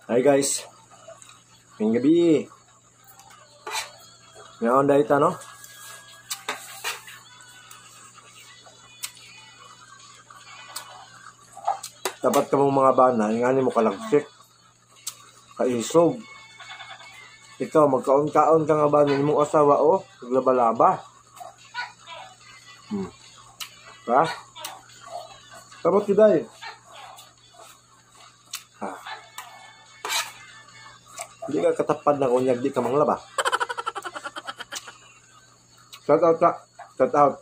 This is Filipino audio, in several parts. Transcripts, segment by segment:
Hi guys, ngayong gabi. Ngayon dahil ito, no? Dapat ka mong mga bana, ingani mo kalagsik, kaisog. Ikaw, magkaon-kaon ka nga ba ng mong asawa, o? Naglaba-laba. Ha? Tapos kiday. Hindi ka katapad na kunyag, di ka manglaba. Shout out ka. Shout out.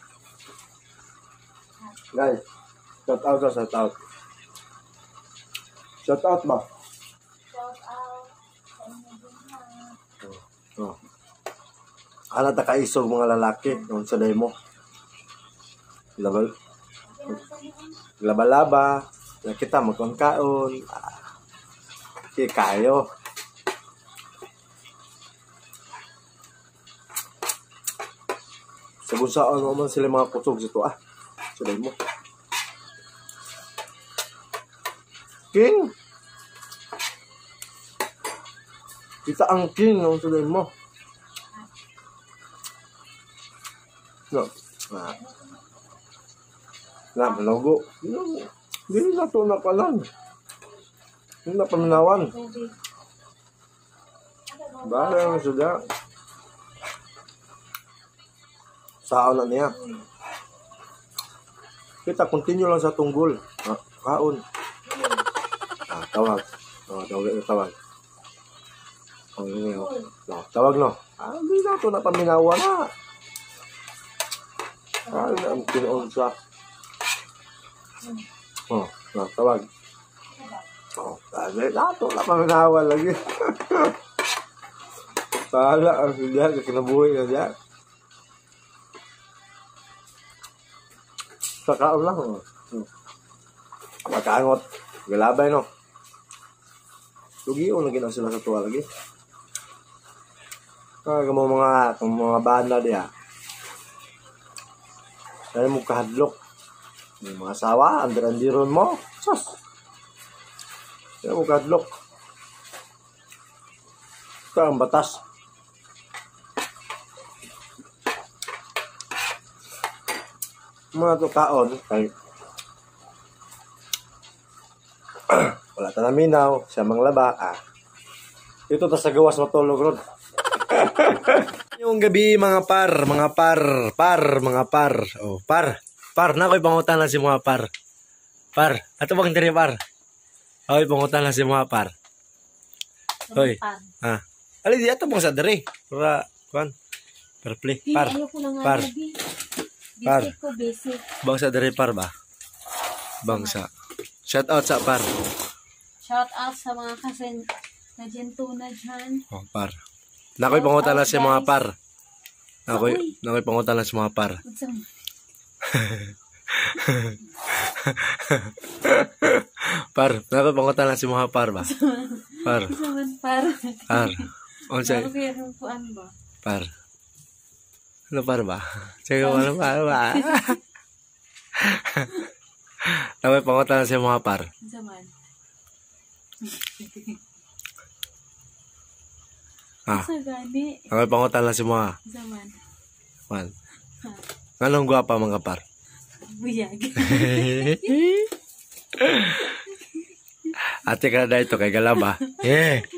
Guys, shout out ka, shout out. Shout out ba? Shout out. Oh. Ano ta kaisog mga lalaki nung sa mo? Laba-laba. Kita magkaon-kaon. Okay, kayo. Sa bunsaan naman sila mga kusog sa ito, sa mo. King! Kita ang king ng sa mo. No. Malago. Hindi na ito napalan. Hindi na paminawan. Bahala yung suda. Saan na niya. Kita, continue lang sa tunggol. Kaon. Tawag. Tawag. Tawag, no? Hindi na ito napaminawan, ang tinoon siya. Tawag. Dahil na ito napaminawan lagi. Kala ang siya, kinabuhay na siya. Sa kaon lang. Makaangot. Galabay, no? Lugi o lagi na sila sa tuwa lagi. Kung mga banda diya. Kaya mo kahadlok. Yung mga asawa, andiron mo. Sus! Kaya mo kahadlok. Ito ang batas. Mga ito kaon. Wala ta na minaw, siya manglaba. Ito ta sa gawas matulog ron. Yung gabi mga par. Oh, par na ko'y pangutan lang si mga par. Ato bang diri par? Ako'y pangutan lang si mga par. Hoy. Ali di ato bang sa diri? Para kuan. Per play. Par. Basic. Bangsa diri par ba? Bangsa. Shout out sa par. Shout out sa mga kajentuna dyan. Oh, par. Nakoy pangutan lang si mga par. Nakoy pangutan lang si mga par. Par, nakoy pangutan lang si mga par ba? Par. Par. Onsay? Par. Ano par ba? Sige, ano par ba? Nakoy pangutan lang si mga par. Nakoy pangutan lang si mga. Man. Anong gwapa mga par? Buyag. Ate ka na ito kay Galaba.